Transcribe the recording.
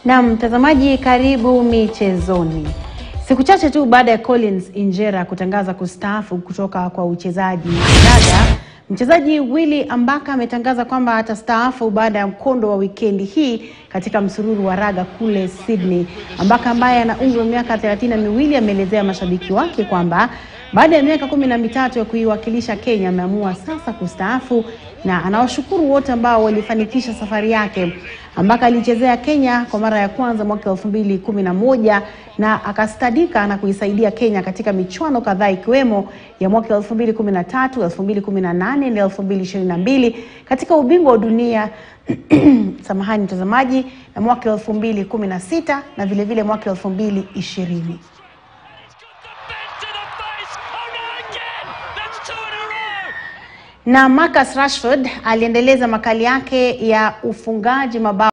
Na mtazamaji, karibu michezoni. Siku chache tu baada ya Collins Injera kutangaza kustaafu kutoka kwa uchezaji raga, mchezaji Willy Ambaka ametangaza kwamba atastaafu baada ya mkondo wa wikendi hii katika msururu wa raga kule Sydney. Ambaka ambaye ana umri wa miaka 32 ameelezea mashabiki wake kwamba baada ya miaka 13 ya kuiwakilisha Kenya ameamua sasa kustaafu, na anawashukuru wote ambao walifanikisha safari yake. Ambaka alichezea Kenya kwa mara ya kwanza mwaka 2011 na akastadika na kuisaidia Kenya katika michuano kadhaa ikiwemo ya mwaka 2013, 2018 na 2022 katika ubingwa wa dunia samahani mtazamaji, na mwaka 2016 na vile vile mwaka 2020. Na Marcus Rashford aliendeleza makali yake ya ufungaji mabao